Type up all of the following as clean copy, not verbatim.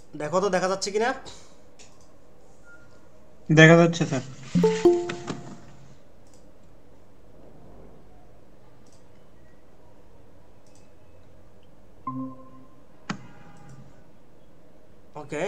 দেখো তো দেখা যাচ্ছে কিনা। দেখা যাচ্ছে স্যার। ওকে,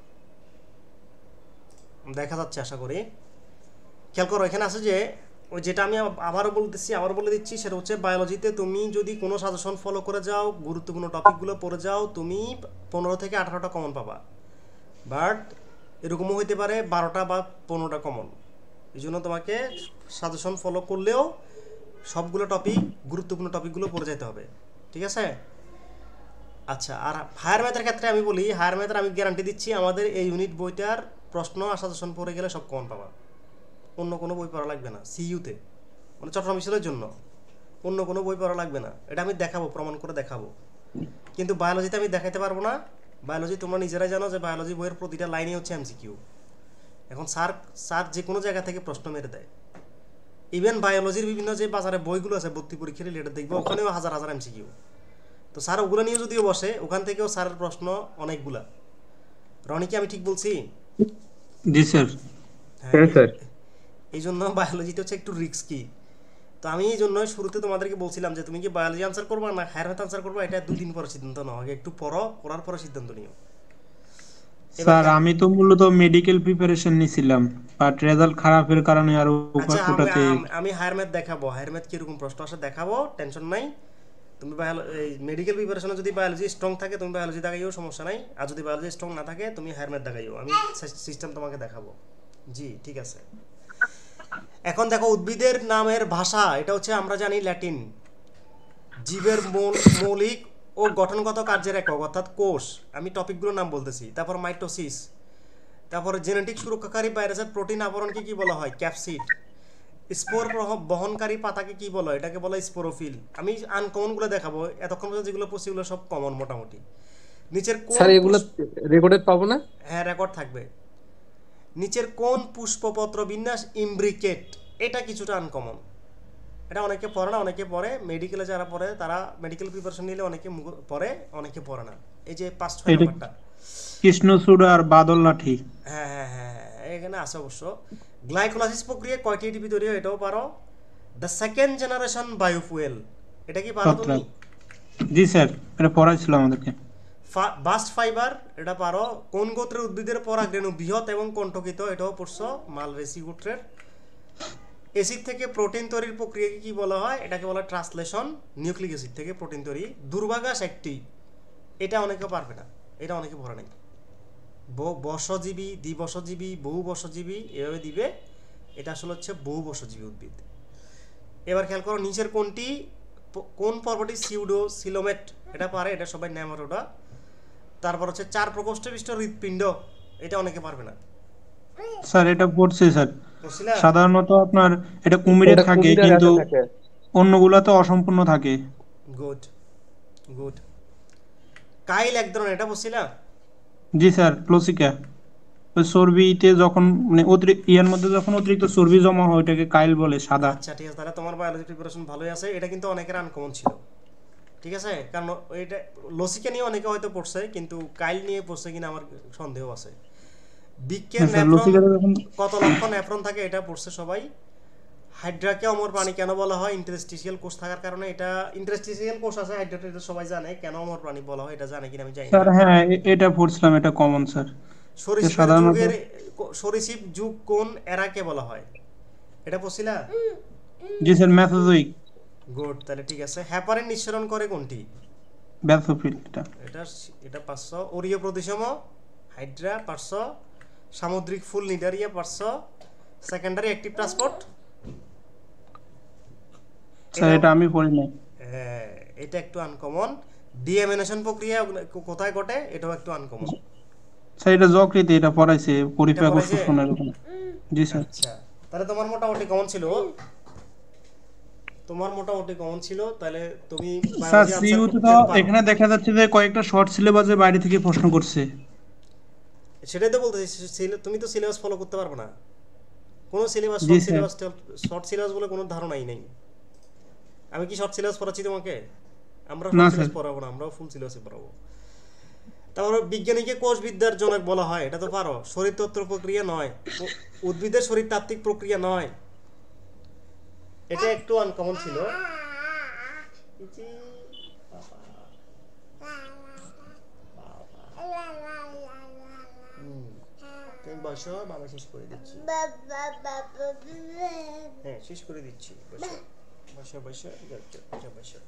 দেখা যাচ্ছে আশা করি। খেয়াল করো এখানে আছে যে ওই যেটা আমি আবারও বলে দিচ্ছি, সেটা হচ্ছে বায়োলজিতে তুমি যদি কোনো সাজেশন ফলো করে যাও, গুরুত্বপূর্ণ টপিকগুলো পড়ে যাও, তুমি 15 থেকে 18টা কমন পাবা। বাট এরকমও হইতে পারে 12টা বা 15টা কমন। এই জন্য তোমাকে সাজেশন ফলো করলেও সবগুলো টপিক, গুরুত্বপূর্ণ টপিকগুলো পড়ে যেতে হবে। ঠিক আছে? আচ্ছা, আর হায়ার ম্যাথের ক্ষেত্রে আমি বলি, হায়ার ম্যাথের আমি গ্যারান্টি দিচ্ছি আমাদের এই ইউনিট বইটার প্রশ্ন আর সাজেশন পড়ে গেলে সব কমন পাবা। অন্য কোনো বই পড়া লাগবে না সিইউতে, মানে চট্টগ্রাম বিশ্ববিদ্যালয়ের জন্য অন্য কোনো বই পড়া লাগবে না। এটা আমি দেখাবো, প্রমাণ করে দেখাবো। কিন্তু বায়োলজিতে আমি দেখাতে পারবো না। বায়োলজি তোমরা নিজেরাই জানো যে বায়োলজি বইয়ের প্রতিটা লাইনই হচ্ছে এমসিকিউ। এখন স্যার স্যার যে কোনো জায়গা থেকে প্রশ্ন মেরে দেয়। ইভেন বায়োলজির বিভিন্ন যে বাজারে বইগুলো আছে ভর্তি পরীক্ষা রিলেটেড, দেখবো ওখানেও হাজার হাজার এমসিকিউ। তো স্যার ওগুলো নিয়ে যদিও বসে, ওখান থেকেও স্যারের প্রশ্ন অনেকগুলা। রনি, কি আমি ঠিক বলছি? জি স্যার। হ্যাঁ, হ্যাঁ স্যার। এই জন্য বায়োলজিটা হচ্ছে একটু রিস্কি। তো আমি এই জন্য শুরুতে তোমাদেরকে বলছিলাম যে তুমি কি বায়োলজি আনসার করবা না হায়ার ম্যাথ আনসার করবা, এটা 2 দিন পরে সিদ্ধান্ত নাও। আগে একটু পড়ো, পড়ার পরে সিদ্ধান্ত নিও। এবার স্যার আমি তো মূলত মেডিকেল প্রিপারেশন নিছিলাম, বাট রেজাল্ট খারাপের কারণে আর আচ্ছা, আমি ওটাতে। আমি আমি হায়ার ম্যাথ দেখাবো, হায়ার ম্যাথ কিরকম প্রশ্ন আসে দেখাবো, টেনশন নাই। তুমি এই মেডিকেল প্রিপারেশনে যদি বায়োলজি স্ট্রং থাকে তুমি বায়োলজি দেখাইও, সমস্যা নাই। আর যদি বায়োলজি স্ট্রং না থাকে তুমি হায়ার ম্যাথ দেখাইও, আমি সিস্টেম তোমাকে দেখাবো। জি ঠিক আছে। এখন দেখো, উদ্ভিদের নামের ভাষা এটা হচ্ছে আমরা জানি ল্যাটিন। জীবের মৌলিক ও গঠনগত কার্যের একক অর্থাৎ কোষ, আমি টপিকগুলোর নাম বলতেছি। তারপর মাইটোসিস, তারপরে জেনেটিক সুরক্ষাকারী ভাইরাসের প্রোটিন আবরণকে কি বলা হয়? ক্যাপসিড। স্পোর বহনকারী পাতাকে কি বলা হয়? এটাকে বলা হয় স্পোরোফিল। আমি আনকমনগুলো দেখাবো, এতক্ষণ পর্যন্ত যেগুলো পড়ছি এগুলো সব কমন মোটামুটি। নিচের কোন স্যার এগুলো রেকর্ডেড পাবো না? হ্যাঁ, রেকর্ড থাকবে। নিচের কোন পুষ্পপত্র বিন্যাস ইমব্রিকেট? এটা কিছুটা আনকমন, এটা অনেকে পড়ে না, অনেকে পড়ে। মেডিকেলে যারা পড়ে তারা মেডিকেল প্রিপারেশন নিলে অনেকে পড়ে, অনেকে পড়ে না। এই যে 5-6 এটা নাম্বারটা। কৃষ্ণচূড়া আর বাদল লাঠি। হ্যাঁ হ্যাঁ হ্যাঁ হ্যাঁ, এখানে আছে অবশ্য। গ্লাইকোলাইসিস প্রক্রিয়া কয়টি এটিপি তৈরি হয়? এটাও পারো। দ্য সেকেন্ড জেনারেশন বায়োফুয়েল, এটা কি পারো তুমি? ছত্রাক। জি স্যার, এটা পড়াইছিল আমাদেরকে। বাস্ট ফাইবার, এটা পারো। কোন গোত্রের উদ্ভিদের পরাগরেণু বৃহৎ এবং কণ্ঠকিত? এটাও পড়ছো, মালভেসি গোত্রের। অ্যাসিড থেকে প্রোটিন তৈরির প্রক্রিয়াকে কি বলা হয়? এটাকে বলা হয় ট্রান্সলেশন। নিউক্লিক অ্যাসিড থেকে প্রোটিন তৈরি। দুর্বাঘাস একটি, এটা অনেকে পারবে না, এটা অনেকে পড়ে নাই। বর্ষজীবী, দ্বিবর্ষজীবী, বহু বর্ষজীবী, এভাবে দিবে। এটা আসলে হচ্ছে বহু বর্ষজীবী উদ্ভিদ। এবার খেয়াল করো, নিচের কোন পর্বটি সিউডো সিলোমেট? এটা পারে, এটা সবাই নেমাটোডা। তারপর হচ্ছে 4 প্রকোষ্ঠ বিশিষ্ট হৃৎপিণ্ড, এটা অনেকে পারবে না। স্যার এটা পড়ছে স্যার। বুঝছিলা? সাধারণত আপনার এটা কুমিরে এটা থাকে, কুমিরের কিন্তু হাতে থাকে। অন্যগুলাতে অসম্পূর্ণ থাকে। Good, good. কাইল এক ধরনের, এটা বুঝছিলা? জি স্যার, প্লসিকা। ওই চর্বিতে যখন মানে অতিরিক্ত ইয়ার মধ্যে যখন অতিরিক্ত চর্বি জমা হয় ওইটাকে কাইল বলে, সাদা। আচ্ছা ঠিক আছে, তাহলে তোমার বায়োলজি প্রিপারেশন ভালোই আছে। এটা কিন্তু অনেকের আনকমন ছিল, ঠিক আছে? কারণ এটা লসিকা নিয়ে অনেকে হয়তো পড়ছে, কিন্তু কাইল নিয়ে পড়ছে কিনা আমার সন্দেহ আছে। বৃক্কের হ্যাঁ স্যার, নেফ্রন, লসিকাতে যখন। কত লক্ষ নেফ্রন থাকে? এটা পড়ছে সবাই। হাইড্রাকে অমর প্রাণী কেন বলা হয়? ইন্টারস্টিশিয়াল কোষ থাকার কারণে। এটা ইন্টারস্টিশিয়াল কোষ আছে হাইড্রাটা, এটা সবাই জানে। কেন অমর প্রাণী বলা হয় এটা জানে কিনা আমি জানি না। স্যার হ্যাঁ, এটা পড়ছিলাম, এটা কমন স্যার। যে সরীসৃপের সাধারণত। যুগের সরীসৃপ যুগ কোন এরাকে বলা হয়? এটা পড়ছিলা? জি স্যার, ম্যাথোজোইক। গুড, তাহলে ঠিক আছে। হ্যাপারিন নিঃসরণ করে কোনটি? ব্যাথোফিল এটা। এটা এটা 500। ওরিও প্রতিসম, হাইড্রা 500। সামুদ্রিক ফুল cnidaria 500। Secondary active transport, sir এটা এটা আমি পড়ি নাই। হ্যাঁ, এটা একটু আনকমন। ডিএমিনেশন প্রক্রিয়া কোথায় ঘটে? এটাও একটু আনকমন। স্যার এটা যকৃতে, এটা পড়াইছে এটা পরিপাক ও পড়াইছে? শ্বসনের ওখানে। জি স্যার। আচ্ছা, তাহলে তোমার মোটামুটি কমন ছিল, তোমার মোটামুটি কমন ছিল। তাহলে তুমি স্যার বায়োলজি আনসার সিইউতে করতে তো পারো। এখানে দেখা যাচ্ছে যে কয়েকটা শর্ট সিলেবাসে বাইরে থেকে প্রশ্ন করছে। সেটাই তো বলতেছি, তুমি তো সিলেবাস ফলো করতে পারবে না। কোনো সিলেবাস, জি short sir. Syllabus, short syllabus বলে কোনো ধারণাই নেই। আমি কি শর্ট সিলেবাস পড়াচ্ছি তোমাকে? আমরা না শর্ট স্যার। সিলেবাস পড়াবো না, আমরাও ফুল সিলেবাসে পড়াবো। তারপর বিজ্ঞানীকে কোষবিদ্যার জনক বলা হয়, এটা তো পারো। শরীরতত্ত্ব প্রক্রিয়া নয়, উদ্ভিদের শরীরতাত্ত্বিক প্রক্রিয়া নয়, এটা একটু আনকমন ছিল। তুমি বসো, বাবা শেষ করে দিচ্ছি। হ্যাঁ শেষ করে দিচ্ছি, বসো বসো বসো বসো বসো।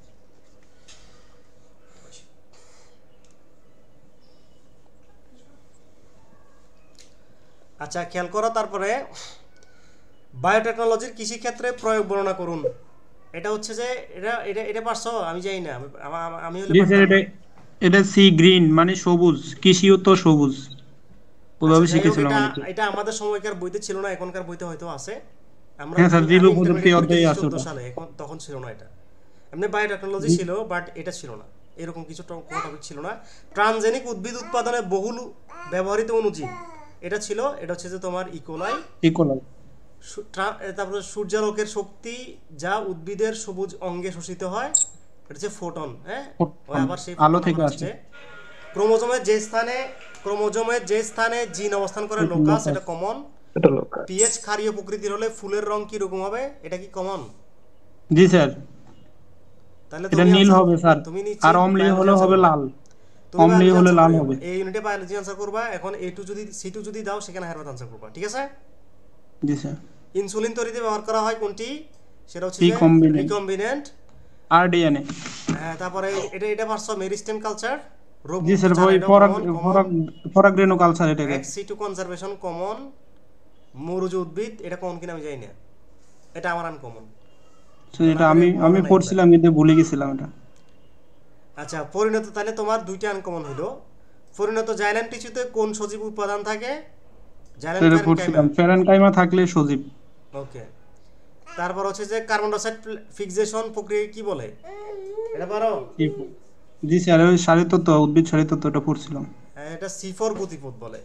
আচ্ছা খেয়াল করো, তারপরে বায়োটেকনোলজির কৃষিক্ষেত্রে প্রয়োগ বর্ণনা করুন। এটা হচ্ছে যে এটা এটা এটা পারছো, আমি জানি না, আমি হলে জি স্যার, পারতাম না। এটা সি গ্রিন মানে সবুজ, কৃষিও তো সবুজ, আচ্ছা ওইভাবে যাই হোক, শিখেছিলাম এটা অনেকে। এটা আমাদের সময়কার বইতে ছিল না, এখনকার বইতে হয়তো আছে। হ্যাঁ স্যার, আমি জীব আমি প্রযুক্তি ইন্টারমিডিয়েট পরীক্ষা অধ্যায়ে দিয়েছি আছে 14 ওটা। সালে, এখন তখন ছিল না এটা। এমনি বায়োটেকনোলজি ছিল, বাট এটা ছিল না, এরকম কিছু কোনো টপিক ছিল না। ট্রানজেনিক উদ্ভিদ উৎপাদনে বহুল ব্যবহৃত অণুজীব, এটা ছিল। এটা হচ্ছে যে তোমার ইকোলাই। ইকোলাই। তারপরে সূর্যালোকের শক্তি যা উদ্ভিদের সবুজ অঙ্গে শোষিত হয়, এটা হচ্ছে ফোটন। হ্যাঁ, ওই আবার সেই আলো ফোটন থেকে আবার আসে। আসছে। ক্রোমোজোমের যে স্থানে জিন অবস্থান করে, এটা লোকাস, লোকাস। এটা কমন। এটা লোকাস। পিএইচ ক্ষারীয় প্রকৃতির হলে ফুলের রং কি রকম হবে, এটা কি কমন? জি স্যার, তাহলে এটা তুমি নীল আনসার, হবে স্যার। তুমি আর নিশ্চয়ই অম্লীয় বায়োলজি হলে আনসার হবে করবা। লাল। তুমি অম্লীয় বায়োলজি হলে আনসার লাল করবে, হবে। এই ইউনিটে বায়োলজি আনসার করবা। এখন A2 যদি C2 যদি দাও, সেখানে হারবাত আনসার করবা, ঠিক আছে? জি স্যার। ইনসুলিন তৈরিতে ব্যবহার করা হয় কোনটি, সেটা হচ্ছে যে রিকম্বিনেন্ট। রিকম্বিনেন্ট। আর ডিএনএ। হ্যাঁ, তারপরে এটা পারছো, মেরিস্টেম কালচার, রোগ জি মুক্ত স্যার, চারা, ওই এটা ফরাক কমন কমন। ফরাক ফরাগ্রেনো কালচার এটাকে। Ex situ conservation common. মরুজ উদ্ভিদ, এটা কমন কিনা আমি জানি না, এটা আমার আনকমন। তো এটা আমি আমি পড়ছিলাম কিন্তু ভুলে গেছিলাম এটা। আচ্ছা পরিণত, তাহলে তোমার দুইটা আনকমন হলো। পরিণত জাইলেম টিস্যুতে কোন সজীব উপাদান থাকে? জাইলেম সেটা প্যারেনকাইমা। পড়ছিলাম, প্যারেনকাইমা থাকলে সজীব। ওকে। তারপর হচ্ছে যে কার্বন ডাইঅক্সাইড ফিক্সেশন প্রক্রিয়া কি বলে, এটা পারো? জি স্যার, ওই শারীরতত্ত্ব, উদ্ভিদ শারীরতত্ত্ব এটা পড়ছিলাম। এটা C4 গতিপথ বলে।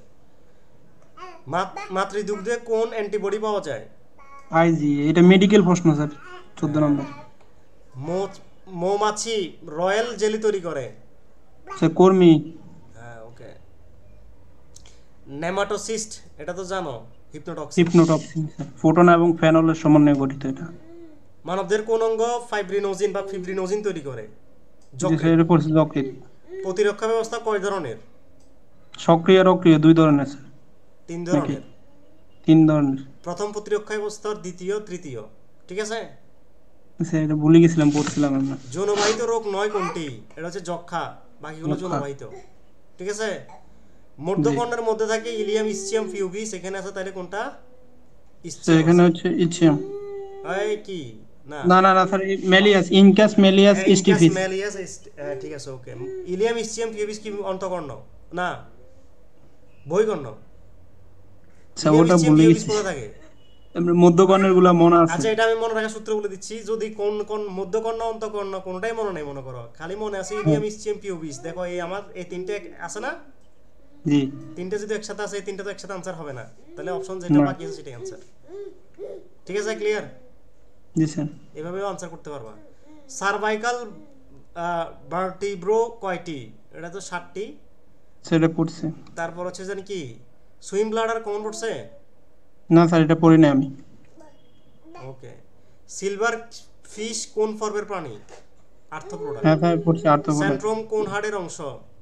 মাতৃদুগ্ধে কোন অ্যান্টিবডি পাওয়া যায়? আইজি, এটা মেডিকেল প্রশ্ন স্যার, 14 নম্বর। মৌমাছি রয়্যাল জেলি তৈরি করে। স্যার কর্মী। হ্যাঁ ওকে। নেমাটোসিস্ট, এটা তো জানো, হিপনোটক্সিন। হিপনোটক্সিন স্যার, ফোটন এবং ফেনলের সমন্বয়ে গঠিত এটা। মানবদের কোন অঙ্গ ফাইব্রিনোজিন বা ফিব্রিনোজিন তৈরি করে? জি স্যার, যকৃৎ। এটা পড়ছি যকৃৎ। প্রতিরক্ষা ব্যবস্থা কয় ধরনের? সক্রিয় আর অক্রিয় 2 ধরনের স্যার। 3 ধরনের। 3 ধরনের। প্রথম প্রতিরক্ষা ব্যবস্থা, দ্বিতীয়, তৃতীয়, ঠিক আছে? স্যার এটা ভুলে গেছিলাম, পড়ছিলাম আমরা। যৌনবাহিত রোগ নয় কোনটি? এটা হচ্ছে যক্ষা, বাকিগুলো যক্ষা। যৌনবাহিত, ঠিক আছে? মধ্যকর্ণের মধ্যে থাকে ইলিয়াম, ইসচিয়াম, পিউবিস, এখানে আছে, তাহলে কোনটা? স্যার ইসচিয়াম এখানে আছে। হচ্ছে ইচিয়াম। এই কি না, না না না sir, malleus, incus malleus incus stapes. Malleus, ঠিক আছে ওকে। ইলিয়াম, ইসচিয়াম, পিউবিস কি অন্তঃকর্ণ? না, বহিঃকর্ণ। স্যার ইলিয়াম, ওটা ইসচিয়াম, ভুলে পিউবিস গেছি। কোথা থাকে? আমরা মধ্যকর্ণের গুলা মনে আছে। আচ্ছা এটা আমি মনে রাখার সূত্র বলে দিচ্ছি। যদি কোন কোন মধ্যকর্ণ, অন্তঃকর্ণ কোনটাই মনে নেই, মনে করো খালি মনে আছে ইলিয়াম, ইসচিয়াম, পিউবিস। দেখো এই আমার এই তিনটে আছে না, জি। তিনটে যদি একসাথে আছে, এই তিনটে তো একসাথে আনসার হবে না, তাহলে অপশন যেটা না। বাকি আছে সেটাই আনসার, ঠিক আছে? ক্লিয়ার? জি স্যার। এভাবেও আনসার করতে পারবা। সার্ভাইকাল ভার্টিব্রো কয়টি? এটা তো 7টি। সেটা পড়ছে। তারপর হচ্ছে জানি কি, সুইম ব্লাডার কমন পড়ছে? না স্যার, এটা পড়ি না আমি। ওকে। সিলভার ফিশ কোন পর্বের প্রাণী? আর্থ্রোপোডা। হ্যাঁ স্যার পড়ছি, আর্থ্রোপোডা। সেন্ট্রোম কোন হাড়ের অংশ?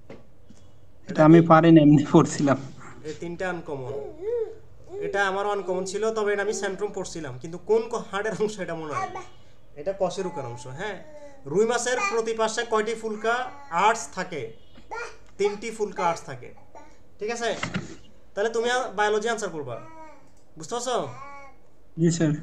এটা আমি পারি না, এমনি পড়ছিলাম। এই তিনটা আনকমন। এটা আমারও আনকমন ছিল, তবে এটা আমি সেন্ট্রোম পড়ছিলাম, কিন্তু কোন হাড়ের অংশ এটা মনে হয়। এটা কশেরুকার অংশ। হ্যাঁ। রুই মাছের প্রতি পাশে কয়টি ফুলকা আর্টস থাকে? 3টি ফুলকা আর্টস থাকে, ঠিক আছে? তাহলে তুমি বায়োলজি আনসার করবা, বুঝতে পারছো? জি স্যার।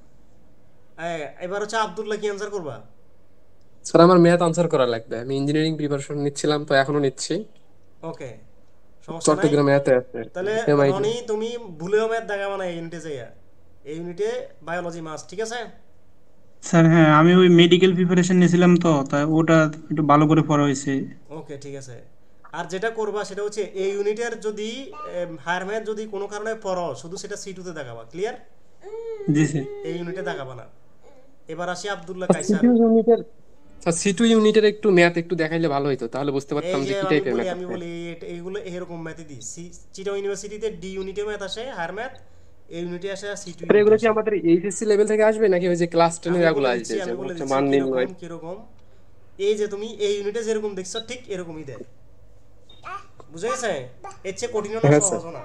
এবার হচ্ছে আব্দুল্লাহ, কি আনসার করবা? স্যার আমার ম্যাথ আনসার করা লাগবে, আমি ইঞ্জিনিয়ারিং প্রিপারেশন নিচ্ছিলাম তো এখনো নিচ্ছি। ওকে, সমস্যা নাই। চট্টগ্রামে ম্যাথে আছে তাহলে এমআইটি। রনি, তুমি ভুলেও ম্যাথ দেখাবা না এই ইউনিটে যাইয়া। এই ইউনিটে বায়োলজি মাস, ঠিক আছে? স্যার হ্যাঁ, আমি ওই মেডিকেল প্রিপারেশন নিয়েছিলাম তো, তাই ওটা একটু ভালো করে পড়া হয়েছে। ওকে ঠিক আছে। আর যেটা করবা সেটা হচ্ছে এই ইউনিটের যদি হায়ার ম্যাথ যদি কোনো কারণে পড়ো, শুধু সেটা C2 তে দেখাবা, ক্লিয়ার? জি স্যার। এই ইউনিটে দেখাবা না। এবার আসি আব্দুল্লাহ কাইসার। সিকিউ ইউনিটের স্যার C2 ইউনিটের একটু ম্যাথ একটু দেখাইলে ভালো হতো, তাহলে বুঝতে এই পারতাম যে যে কি আমি টাইপের বলি ম্যাথ আমি আছে। বলি এইগুলো এরকম ম্যাথই দিই। চিটাগং ইউনিভার্সিটিতে ডি ইউনিটে ম্যাথ আসে, হায়ার ম্যাথ। এই ইউনিটে আসে আর সি টু স্যার ইউনিটে এগুলো কি আসে। আমাদের এইচএসসি লেভেল থেকে আসবে, নাকি ওই যে ক্লাস 10 এর এগুলো আসবে, আমি যেমন বলে হচ্ছে দিচ্ছি মান কিরকম নির্ণয়? কিরকম। এই যে তুমি এই ইউনিটে যেরকম দেখছো ঠিক এরকমই দেয়, বুঝে গেছে? এর চেয়ে কঠিনও না হ্যাঁ স্যার। সহজও না।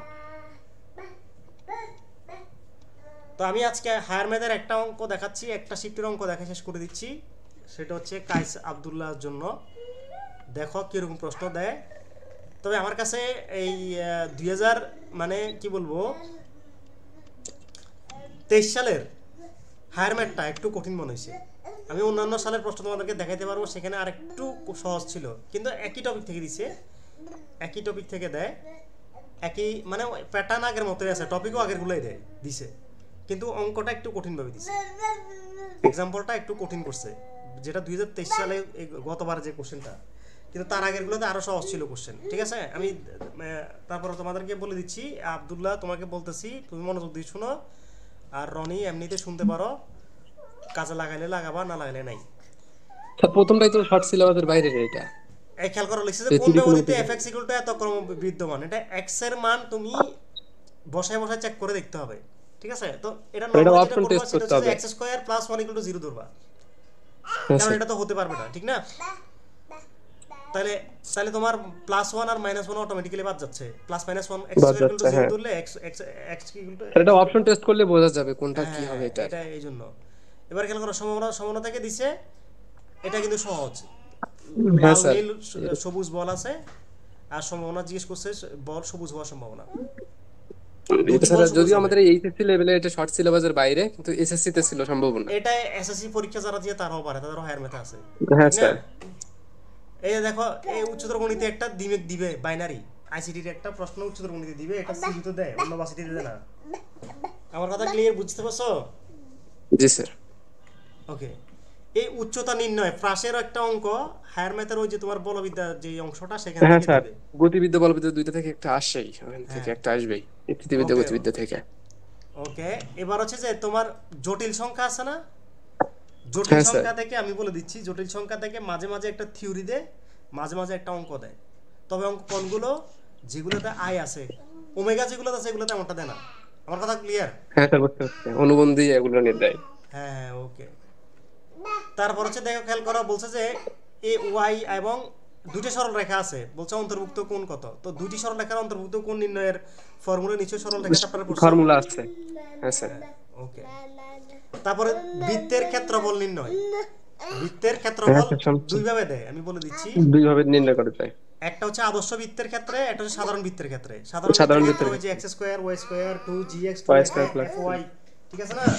তো আমি আজকে হায়ার ম্যাথের একটা অঙ্ক দেখাচ্ছি, একটা শিফটের অঙ্ক দেখা শেষ করে দিচ্ছি। সেটা হচ্ছে কাইস আব্দুল্লাহর জন্য। দেখো কিরকম প্রশ্ন দেয়। তবে আমার কাছে এই 2000 মানে কি বলবো 23 সালের হায়ার ম্যাথটা একটু কঠিন মনে হয়েছে। আমি অন্যান্য সালের প্রশ্ন তোমাদেরকে দেখাইতে পারবো, সেখানে আর একটু সহজ ছিল, কিন্তু একই টপিক থেকে দিছে, একই টপিক থেকে দেয়, একই মানে প্যাটার্ন আগের মতোই আছে, টপিকও আগের গুলোই দেয় দিছে, কিন্তু অঙ্কটা একটু কঠিনভাবে দিছে, এক্সাম্পলটা একটু কঠিন করছে, যেটা 2023 সালে গতবার যে কোশ্চেনটা, কিন্তু তার আগের গুলোতে আরো সহজ ছিল কোশ্চেন। ঠিক আছে, আমি তারপরে তোমাদেরকে বলে দিচ্ছি। আব্দুল্লাহ তোমাকে বলতেছি, তুমি মনোযোগ দিয়ে শুনো, আর রনি এমনিতে শুনতে পারো, কাজে লাগাইলে লাগাবা, না লাগাইলে নাই। স্যার প্রথমটাই তো শর্ট সিলেবাসের বাইরে এটা। এই খেয়াল করে লিখছে যে যে কোন ব্যবধিতে ত্রিকোণমিতি। এফ এক্স ইকুয়াল টু এত ক্রম বিদ্যমান, এটা এক্স এর মান তুমি বসায় বসায় চেক করে দেখতে হবে। ঠিক আছে, তো এটা স্যার এটা নরমালি যেটা অপশন করবা টেস্ট সেটা করতে হচ্ছে যে হবে। X square plus 1 equal to 0 ধরবা, হ্যাঁ কারণ স্যার। এটা তো হতে পারবে না, ঠিক না? তাহলে তাহলে তোমার প্লাস 1 আর মাইনাস 1 অটোমেটিক্যালি বাদ যাচ্ছে। প্লাস মাইনাস 1 এক্স বাদ স্কয়ার ইকুয়াল টু যাচ্ছে, 0 হ্যাঁ। ধরলে x x x equal to, sir এটা অপশন টেস্ট করলে বোঝা যাবে কোনটা কি হ্যাঁ হবে এটার। এটা এই জন্য। এবার খেয়াল করো, সম্ভাবনা সম্ভাবনা থেকে দিছে, এটা কিন্তু সহজ। হ্যাঁ লাল স্যার। নীল সবুজ বল আছে, আর সম্ভাবনা জিজ্ঞেস করছে বল সবুজ হওয়ার সম্ভাবনা, এটা দুটি বল স্যার সবুজ যদিও হবে। আমাদের এইচএসসি লেভেলে এটা শর্ট সিলেবাসের বাইরে, কিন্তু এসএসসি তে ছিল সম্ভাবনা। এটা এসএসসি পরীক্ষা যারা দিয়ে তারাও পারে, তাদেরও হায়ার ম্যাথ আছে, হ্যাঁ ঠিক না? স্যার। এই যে দেখো, এই উচ্চতর গণিতে একটা দিবে দিবে বাইনারি আইসিটির একটা প্রশ্ন উচ্চতর গণিতে দিবে, এটা সিবি তো দেয়, অন্য ভার্সিটিতে দেয় না। আমার কথা ক্লিয়ার বুঝতে পারছো? জি স্যার। ওকে, এই উচ্চতা নির্ণয় ফ্রাসের একটা অঙ্ক, হায়ার ম্যাথের ওই যে তোমার বলবিদ্যা যে অংশটা সেখান হ্যাঁ থেকে স্যার, দিবে। গতিবিদ্যা বলবিদ্যা দুইটা থেকে একটা আসেই, ওখান থেকে হ্যাঁ, একটা আসবেই, স্থিতিবিদ্যা ওকে গতিবিদ্যা থেকে। ওকে। এবার হচ্ছে যে তোমার জটিল সংখ্যা আছে না, জটিল হ্যাঁ স্যার। সংখ্যা থেকে আমি বলে দিচ্ছি, জটিল সংখ্যা থেকে মাঝে মাঝে একটা থিওরি দেয়, মাঝে মাঝে একটা অঙ্ক দেয়। তবে অঙ্ক কোনগুলো, যেগুলোতে আই আছে, ওমেগা যেগুলোতে আছে এগুলোতে এমনটা দেয় না। আমার কথা ক্লিয়ার? হ্যাঁ স্যার, বুঝতে পারছি, অনুবন্ধী এগুলো নির্দেয়। হ্যাঁ হ্যাঁ, ওকে। তারপর হচ্ছে দেখো, খেয়াল করো, বলছে যে এ ওয়াই এবং দুইটা সরল রেখা আছে, বলছে অন্তর্ভুক্ত কোণ কত। তো দুইটি সরল রেখার অন্তর্ভুক্ত কোণ নির্ণয়ের ফর্মুলা নিচে সরল রেখা চ্যাপ্টারে পড়ছো। ফর্মুলা আছে। হ্যাঁ স্যার। ওকে। তারপরে বৃত্তের ক্ষেত্রফল নির্ণয়, বৃত্তের হ্যাঁ ক্ষেত্রফল স্যার, শুনছি। দুই ভাবে দেয়, আমি বলে দিচ্ছি। দুই ভাবে নির্ণয় করা যায়। একটা হচ্ছে আদর্শ বৃত্তের ক্ষেত্রে, একটা হচ্ছে সাধারণ বৃত্তের ক্ষেত্রে। সাধারণ সাধারণ বৃত্তের ক্ষেত্রে বৃত্তের ওই যে x square y square 2gx y 2 square plus. fy, ঠিক আছে না?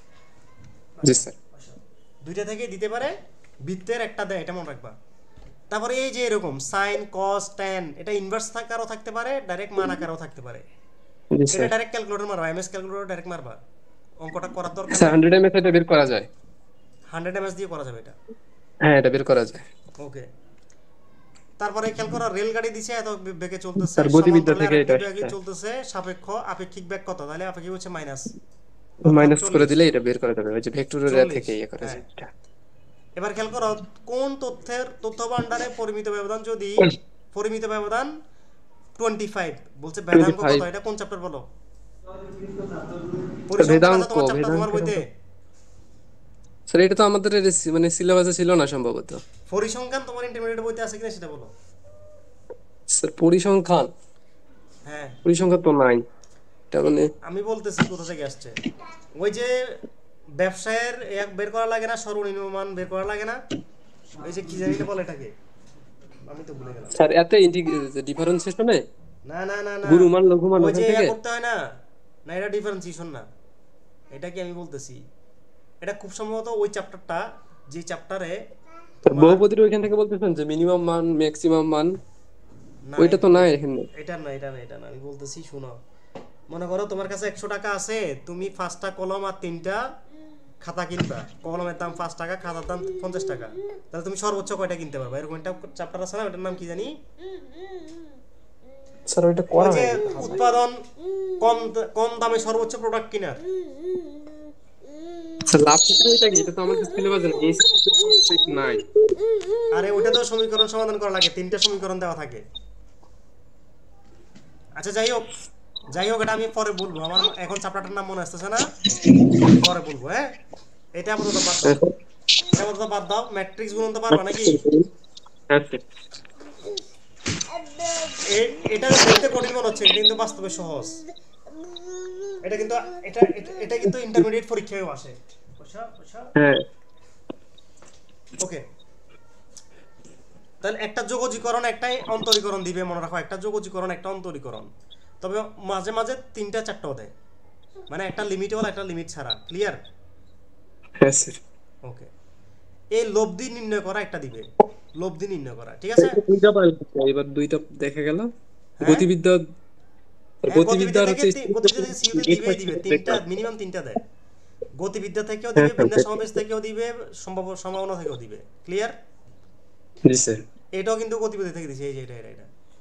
জি স্যার। দুইটা থেকে দিতে পারে, বৃত্তের একটা দেয়, এটা মনে রাখবা। তারপরে এই যে এরকম সাইন কস ট্যান, এটা ইনভার্স আকারও থাকতে পারে, ডাইরেক্ট মান আকারও থাকতে পারে। জি এটা স্যার। ডাইরেক্ট ক্যালকুলেটর মারবা, এমএস ক্যালকুলেটর ডাইরেক্ট মারবা, অঙ্কটা করার দরকার স্যার নেই। 100 এমএস এটা বের করা যায়। 100 এমএস দিয়ে করা যাবে এটা। হ্যাঁ এটা বের করা যায়। ওকে। তারপরে খেয়াল করো, রেলগাড়ি দিছে, এত বেগে চলতেছে, স্যার গতিবিদ্যা সমান্তরালে থেকে আরেকটি এটা বেগে আসছে। চলতেছে, সাপেক্ষ আপেক্ষিক বেগ কত, তাহলে আপেক্ষিক হচ্ছে মাইনাস, মাইনাস করে 40 দিলে এটা বের করা যাবে, ওই যে ভেক্টরের 40, থেকে ইয়ে করা হ্যাঁ। যায় এটা। এবার খেয়াল করো, কোন তথ্য ভান্ডারে পরিমিত ব্যবধান যদি পরিমিত ব্যবধান 25, বলছে ভেদাঙ্ক কত, 25। এটা কোন চ্যাপ্টার বলো? স্যার পরিসংখ্যান আছে ভেদাঙ্ক, তোমার চ্যাপ্টার, তোমার ভেদাঙ্কের বইতে স্যার এটা তো আমাদের মানে সিলেবাসে ছিল না সম্ভবত। পরিসংখ্যান তোমার ইন্টারমিডিয়েট বইতে আছে কিনা সেটা বলো। স্যার পরিসংখ্যান, হ্যাঁ, পরিসংখ্যান তো নাই এটা মানে। আমি বলতেছি কোথা থেকে আসছে। ওই যে ব্যবসায়ের এক বের করা লাগে না, সর্বনিম্ন মান বের করা লাগে না, ওই যে কি জানি না বলে এটাকে, আমি তো ভুলে গেলাম। স্যার এত ডিফারেন্সিয়েশনে না না না না, গুরুমান লঘুমান ওই ওখান যে থেকে। করতে হয় না, না এটা ডিফারেন্সিয়েশন না, এটা কি আমি বলতেছি, এটা খুব সম্ভবত ওই চ্যাপ্টারটা, যে চ্যাপ্টারে স্যার তোমার, বহুপদীর ওইখান থেকে বলতেছেন যে মিনিমাম মান ম্যাক্সিমাম মান, না ওইটা তো নাই এখানে। এটা না এটা না এটা না, আমি বলতেছি শুনো। মনে করো তোমার কাছে 100 টাকা আছে, তুমি 5টা কলম আর 3টা খাতা কিনবা, কলমের দাম 5 টাকা, খাতার দাম 50 টাকা, তাহলে তুমি সর্বোচ্চ কয়টা কিনতে পারবা? এরকম একটা চ্যাপ্টার আছে না, ওটার নাম কি জানি? স্যার ওইটা ওই করা যে হয় উৎপাদন, কম কম দামে সর্বোচ্চ প্রোডাক্ট কেনার। স্যার লাভ ক্ষেত্রে এটা কি, এটা তো আমাদের সিলেবাসে নাই, এই নাই। আরে ওটা তো সমীকরণ সমাধান করা লাগে, 3টা সমীকরণ দেওয়া থাকে। আচ্ছা যাই হোক এটা আমি পরে বলবো, আমার এখন চ্যাপ্টারটার নাম মনে আসতেছে না, পরে বলবো। হ্যাঁ, এটা আপাতত বাদ দাও, এটা আপাতত বাদ দাও। ম্যাট্রিক্স গুণন তো পারবা নাকি? হ্যাঁ স্যার। এটা দেখতে কঠিন মনে হচ্ছে কিন্তু বাস্তবে সহজ। এটা কিন্তু এটা কিন্তু ইন্টারমিডিয়েট পরীক্ষায়ও আসে। বুঝছো? হ্যাঁ ওকে, তাহলে একটা যোগজীকরণ একটাই অন্তরীকরণ দিবে, মনে রাখো, একটা যোগজীকরণ একটা অন্তরীকরণ, তবে মাঝে মাঝে 3টা 4টাও দেয়, মানে একটা লিমিট হল একটা লিমিট ছাড়া। ক্লিয়ার? হ্যাঁ স্যার। ওকে, এই লব্ধি নির্ণয় করা একটা দিবে, লব্ধি নির্ণয় করা, ঠিক আছে? দুইটা পাইল, এবার দুইটা দেখা গেল। হ্যাঁ গতিবিদ্যা, হ্যাঁ, গতিবিদ্যা থেকে সিইউতে দিবেই দিবে, 3টা মিনিমাম 3টা দেয়। গতিবিদ্যা থেকেও দিবে, হ্যাঁ স্যার, বিন্যাস সমাবেশ থেকেও দিবে, সম্ভাবনা থেকেও দিবে। ক্লিয়ার? জি স্যার। এটাও কিন্তু গতিবিদ্যা থেকে দিছে, এই যে এটা।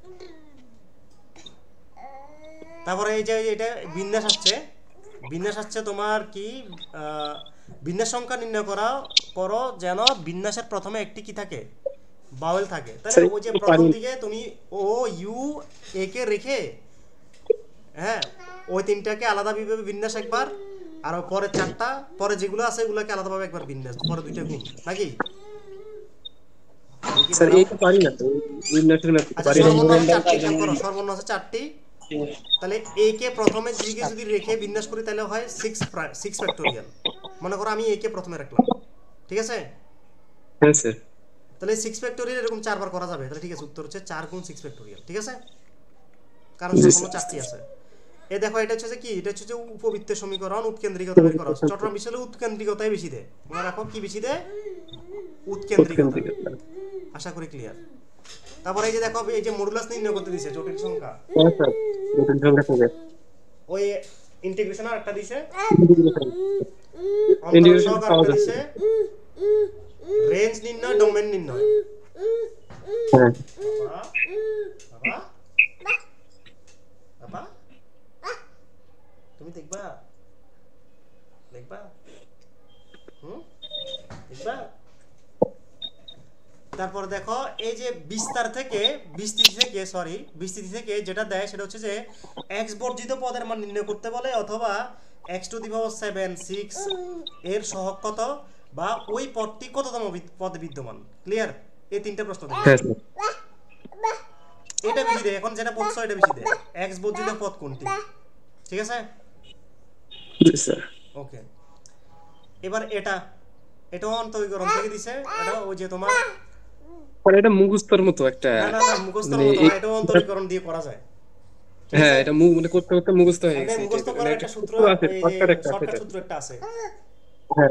তারপরে এই যে এটা বিন্যাস আসছে তোমার কি, বিন্যাস সংখ্যা নির্ণয় করো যেন বিন্যাসের প্রথমে একটি কি থাকে, বাউল থাকে। তাহলে ওই যে প্রথম দিকে তুমি ও ইউ এ কে রেখে, হ্যাঁ, ওই 3টাকে আলাদাভাবে বিন্যাস একবার, আর পরে 4টা পরে যেগুলো আছে এগুলোকে আলাদাভাবে একবার বিন্যাস, পরে 2টা গুণ, নাকি? স্যার এইটা পারি না তো, বিন্যাসের ম্যাথ আচ্ছা, পারি না। সর্বর্ণ আছে 4টি। তাহলে এ কে প্রথমের দিকে যদি রেখে বিন্যাস করি তাহলে হয় 6 ফ্যাক্টোরিয়াল। মনে করো আমি এ কে প্রথমে রাখলাম, ঠিক আছে? হ্যাঁ স্যার। তাহলে 6 ফ্যাক্টোরিয়াল এরকম 4 বার করা যাবে। তাহলে ঠিক আছে, উত্তর হচ্ছে 4 গুণ 6 ফ্যাক্টোরিয়াল, ঠিক আছে? কারণ সর্বর্ণ 4টি আছে। এই দেখো, এটা হচ্ছে কি, এটা হচ্ছে যে উপবৃত্তের সমীকরণ, উৎকেন্দ্রিকতা বের করা হচ্ছে। চট্টগ্রাম বিশ্ববিদ্যালয়ে উৎকেন্দ্রিকতাই বেশি দেয়, মনে রাখো, কি বেশি দেয়? উৎকেন্দ্রিকতা। আশা করি ক্লিয়ার। তারপরে এই যে দেখো, এই যে মডুলাস নির্ণয় করতে দিয়েছে, জটিল সংখ্যা, হ্যাঁ স্যার, জটিল সংখ্যা থেকে ওই ইন্টিগ্রেশন আর একটা দিয়েছে, ইন্টিগ্রেশন অন্তরক পাওয়া আরেকটা যাচ্ছে। দিয়েছে, রেঞ্জ নির্ণয়, ডোমেন নির্ণয়। হ্যাঁ বাবা বাবা বাবা, তুমি দেখবা দেখবা দেখবা। তারপর দেখো, এই যে বিস্তৃতি থেকে যেটা দেয় সেটা হচ্ছে যে x বর্জিত পদের মান নির্ণয় করতে বলে, অথবা x⁷, 6 এর সহগ কত, বা ওই পদটি কততম পদে বিদ্যমান। ক্লিয়ার? এই 3টা প্রশ্ন দেয়, হ্যাঁ স্যার। এটা বেশি দেয়। এখন যেটা পড়ছো এটা বেশি দেয়, x বর্জিত পদ কোনটি, ঠিক আছে? জি স্যার। ওকে, এবার এটাও অন্তরীকরণ থেকে দিছে। এটা ওই যে তোমার, মানে এটা মুখস্থের মতো একটা, না মুখস্থর মানে মতো না, এটাও অন্তরীকরণ দিয়ে করা যায়। ঠিক হ্যাঁ আছে? এটা মানে করতে করতে মুখস্থ হয়ে এটা গেছে। মুখস্থ মানে করার একটা একটা সূত্র, আছে, এই যে শর্টকাট একটা আছে শর্টকাট এটা। সূত্র একটা আছে। হ্যাঁ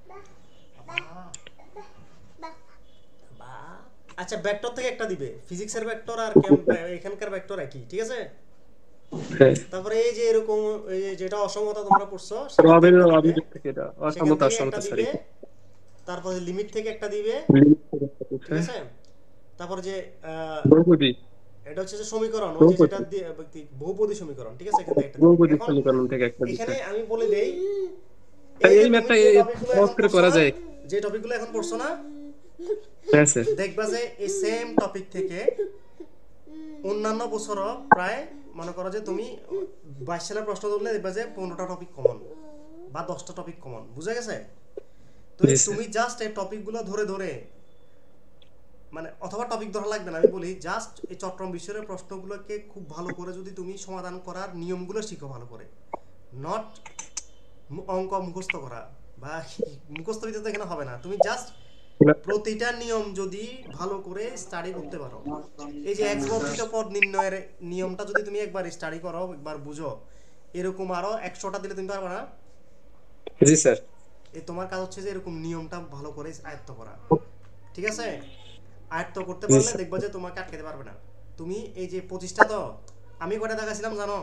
আচ্ছা, ভেক্টর থেকে একটা দিবে, ফিজিক্সের ভেক্টর আর এখানকার ভেক্টর একই, ঠিক আছে? হ্যাঁ। তারপরে এই যে এরকম, এই যে যেটা অসমতা তোমরা পড়ছো, রবের সেখান অভিযোগ থেকে এটা অসমতা থেকে একটা সরি। দিবে, তারপরে লিমিট থেকে একটা দিবে, ঠিক আছে? তারপরে যে বহুপদী, এটা হচ্ছে যে সমীকরণ, ওই যে যেটা বহুপদী সমীকরণ, ঠিক আছে? এখান থেকে একটা দিবে। বহুপদী এখন সমীকরণ থেকে একটা দিচ্ছে। এখানে আমি বলে দেই, এই যে ম্যাথটা তুমি যে টপিকগুলো সহজ এখন করে পড়ছো করা না, যায়। যে টপিকগুলো এখন পড়ছো না, হ্যাঁ স্যার। দেখবা যে এই সেম টপিক থেকে অন্যান্য বছরও প্রায়, মনে করো যে তুমি 22 সালের প্রশ্ন ধরলে দেখবা যে 15টা টপিক কমন বা 10টা টপিক কমন, বুঝা গেছে? তো তুমি জাস্ট এই টপিকগুলো ধরে, মানে অথবা টপিক ধরা লাগবে না, আমি বলি জাস্ট এই চট্টগ্রাম বিশ্ববিদ্যালয়ের প্রশ্নগুলোকে খুব ভালো করে যদি তুমি সমাধান করার নিয়মগুলো শিখো ভালো করে, নট অঙ্ক মুখস্থ করা বা মুখস্থ বিদ্যা এখানে হবে না। তুমি জাস্ট প্রতিটা নিয়ম যদি ভালো করে স্টাডি করতে পারো, এই যে x বর্ধিত পদ নির্ণয়ের নিয়মটা যদি তুমি একবার স্টাডি করো, একবার বুঝো, এরকম আরো 100টা দিলে তুমি পারবে না? জি স্যার। এই তোমার কাজ হচ্ছে যে এরকম নিয়মটা ভালো করে আয়ত্ত করা, ঠিক আছে? আয়ত্ত করতে পারলে দেখবা যে তোমাকে আটকাতে পারবে না। তুমি এই যে 25টা, তো আমি কয়টা দেখাছিলাম জানো?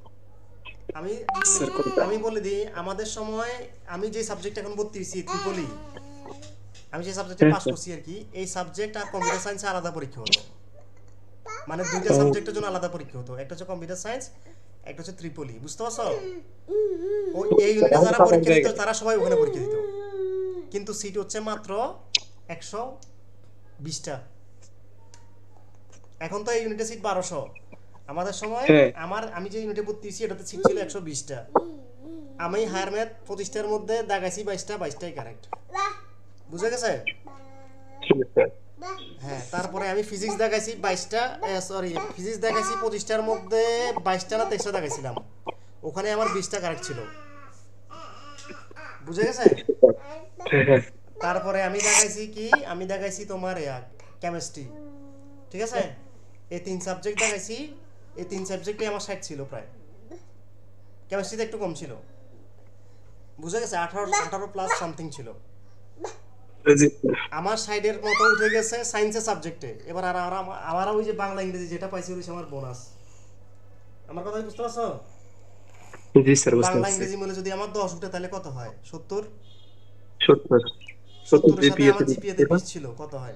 আমি বলে দিই, আমাদের সময় আমি যে সাবজেক্ট এখন ভর্তি হয়েছি ত্রিপলি, আমি যে সাবজেক্টে পাস করছি আর কি, এই সাবজেক্ট আর কম্পিউটার সায়েন্সে আলাদা পরীক্ষা হতো, মানে দুইটা সাবজেক্টের জন্য আলাদা পরীক্ষা হতো, একটা হচ্ছে কম্পিউটার সায়েন্স, একটা হচ্ছে ত্রিপলি, বুঝতে পারছো? ও এই ইউনিটে যারা পরীক্ষা দিত তারা সবাই ওখানে পরীক্ষা দিত, কিন্তু সিট হচ্ছে মাত্র 100 20টা। এখন তো এই ইউনিটে সিট 1200, আমাদের সময় হ্যাঁ আমি যে ইউনিটে ভর্তি হয়েছি এটাতে সিট ছিল 120টা। আমি হায়ার ম্যাথ 25টার মধ্যে দাগাইছি 22টা, 22টাই কারেক্ট। বুঝে গেছে? ঠিক আছে স্যার। হ্যাঁ, তারপরে আমি ফিজিক্স দেখাইছি 22টা, সরি ফিজিক্স দেখাইছি 25টার মধ্যে 22টা না 23টা দেখাইছিলাম, ওখানে আমার 20টা কারেক্ট ছিল। বুঝে গেছে? হ্যাঁ হ্যাঁ তারপরে আমি দেখাইছি কি, আমি দেখাইছি তোমার কেমিস্ট্রি, ঠিক আছে? এই 3 সাবজেক্ট দেখাইছি, এই 3 সাবজেক্টে আমার 60 ছিল প্রায়, কেমিস্ট্রিতে একটু কম ছিল। বুঝে গেছে? 18 প্লাস সামথিং ছিল। জি আমার সাইডের মতো উঠে গেছে সায়েন্সের সাবজেক্টে। এবার আর আমার ওই যে বাংলা ইংরেজি যেটা পাইছি ওই আমার বোনাস। আমার কথা বুঝতে পারছো? জি স্যার বুঝতে বাংলা পারছি। ইংরেজি মিলে যদি আমার 10 উঠে তাহলে কত হয়? 70। 70 70 এর সাথে জিপিএ আমার জিপিএতে 20 ছিল, কত হয়?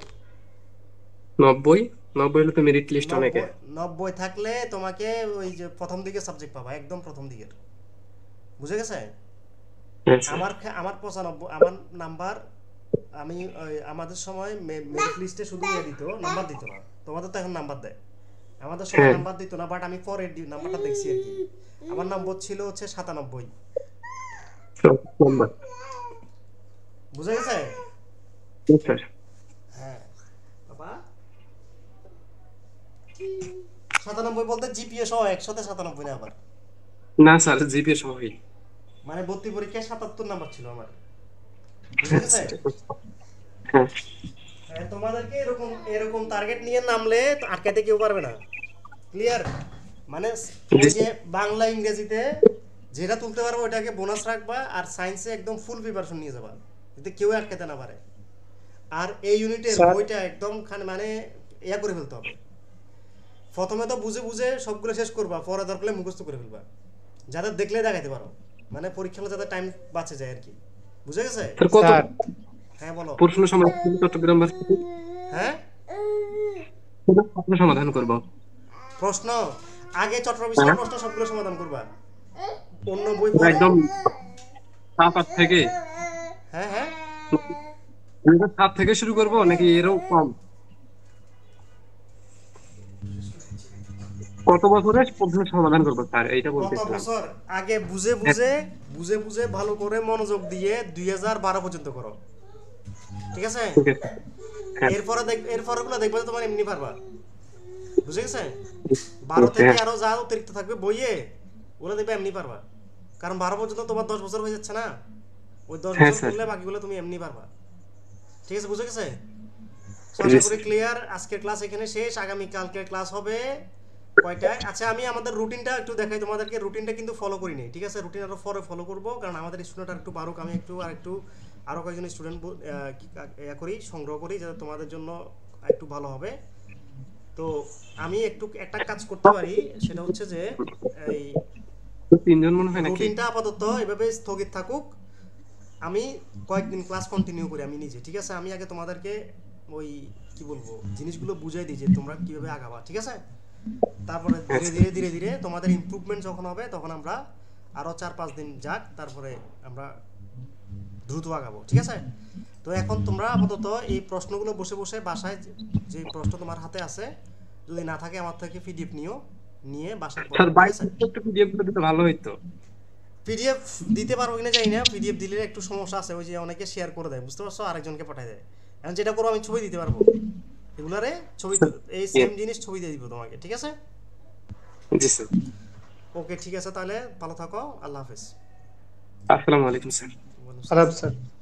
90 90 হলে তো মেরিট লিস্ট অনেকে। 90 থাকলে তোমাকে ওই যে প্রথম দিকের সাবজেক্ট পাবা, একদম প্রথম দিকের। বুঝে গেছে? হ্যাঁ স্যার। আমার 95 আমার নাম্বার, আমি আমাদের সময় মেরিট লিস্টে শুধু দিত, নাম্বার দিত না। তোমাদের তো এখন নাম্বার দেয়, আমাদের সময় হ্যাঁ নাম্বার দিত না, বাট আমি পরের নাম্বারটা দেখছি আর কি। আমার নম্বর ছিল হচ্ছে 97। নাম্বার। বুঝে গেছে? জি স্যার। হ্যাঁ বাবা, 97 বলতে জিপিএ সহ একসাথে 97 না আবার, না স্যার জিপিএ সহই। মানে ভর্তি পরীক্ষায় 77 নাম্বার ছিল আমার। বুঝে গেছে? হ্যাঁ হ্যাঁ, তোমাদেরকে এরকম এরকম টার্গেট নিয়ে নামলে তো আটকাতে কেউ পারবে না। ক্লিয়ার? মানে ওই যে বাংলা ইংরেজিতে যেটা তুলতে পারবো ওটাকে বোনাস রাখবা, আর সায়েন্সে একদম ফুল প্রিপারেশন নিয়ে যাবা, যাতে কেউ আটকাতে না পারে। আর এই ইউনিটের স্যার বইটা একদম মানে ইয়া করে ফেলতে হবে। প্রথমে তো বুঝে বুঝে সবগুলো শেষ করবা, পরে দরকার হলে মুখস্থ করে ফেলবা, যাদের দেখলে দেখাতে পারো, মানে পরীক্ষা হলে যাতে টাইম বাঁচে যায় আর কি। বুঝে গেছে? স্যার কত স্যার হ্যাঁ বলো। প্রশ্ন সমাধান চট্টগ্রাম ভার্সিটি হ্যাঁ, প্রশ্ন সমাধান করব। প্রশ্ন আগে চট্টগ্রাম হ্যাঁ বিশ্ববিদ্যালয়ের প্রশ্ন সবগুলো সমাধান করবা, অন্য বই পরে। একদম 7 থেকে হ্যাঁ হ্যাঁ, 7 থেকে শুরু করব নাকি এরও কম? কত বছরের প্রশ্ন সমাধান করব স্যার এইটা কত বলতেছিলাম। বছর আগে বুঝে বুঝে বুঝে বুঝে ভালো করে মনোযোগ দিয়ে 2012 পর্যন্ত করো, ঠিক আছে? ঠিক আছে। হ্যাঁ এরপরে গুলো দেখবে যে তোমার এমনি পারবা। বুঝে গেছে? 12 থেকে হ্যাঁ আরো যা অতিরিক্ত থাকবে বইয়ে, ওগুলো দেখবে এমনি পারবা, কারণ 12 পর্যন্ত তোমার 10 বছর হয়ে যাচ্ছে না, ওই 10 হ্যাঁ বছর স্যার। করলে বাকিগুলো তুমি এমনি পারবা। ঠিক আছে? বুঝে গেছে? So, জি আশা করি স্যার। ক্লিয়ার। আজকের ক্লাস এখানে শেষ, আগামী কালকের ক্লাস হবে কয়টায়? আচ্ছা, আমি আমাদের রুটিনটা একটু দেখাই তোমাদেরকে। রুটিনটা কিন্তু ফলো করিনি, ঠিক আছে? রুটিন আরো পরে ফলো করব, কারণ আমাদের স্টুডেন্ট আর একটু বাড়ুক, আমি আরো কয়েকজন স্টুডেন্ট সংগ্রহ করি, যাতে তোমাদের জন্য একটু ভালো হবে। তো আমি একটা কাজ করতে পারি, সেটা হচ্ছে যে এই 3 জন মনে হয় নাকি? রুটিনটা আপাতত এভাবে স্থগিত থাকুক, আমি কয়েকদিন ক্লাস কন্টিনিউ করি আমি নিজে, ঠিক আছে? আমি আগে তোমাদেরকে ওই কি বলবো জিনিসগুলো বুঝাই দিই যে তোমরা কিভাবে আগাবা, ঠিক আছে? তারপরে ধীরে ধীরে ধীরে ধীরে তোমাদের ইমপ্রুভমেন্ট যখন হবে তখন আমরা আরো 4-5 দিন যাক, তারপরে আমরা দ্রুত আগাবো, ঠিক আছে? তো এখন তোমরা আপাতত এই প্রশ্নগুলো বসে বসে বাসায় যে প্রশ্ন তোমার হাতে আছে, যদি না থাকে আমার থেকে পিডিএফ নিয়ে বাসায় পড়ো, স্যার ঠিক আছে? 22 একটু পিডিএফ করে দিতে ভালো হইতো। পিডিএফ দিতে পারবো কিনা জানি না, পিডিএফ দিলে একটু সমস্যা আছে, ওই যে অনেকে শেয়ার করে দেয়, বুঝতে পারছো? আরেকজনকে পাঠায় দেয়। এখন যেটা করবো আমি ছবি দিতে পারবো, এগুলারে ছবি, এই সেম জিনিস ছবি দিয়ে দিব তোমাকে, ঠিক আছে? জি স্যার। ওকে, ঠিক আছে, তাহলে ভালো থাকো, আল্লাহ হাফেজ। আসসালামু আলাইকুম স্যার। আদাব স্যার।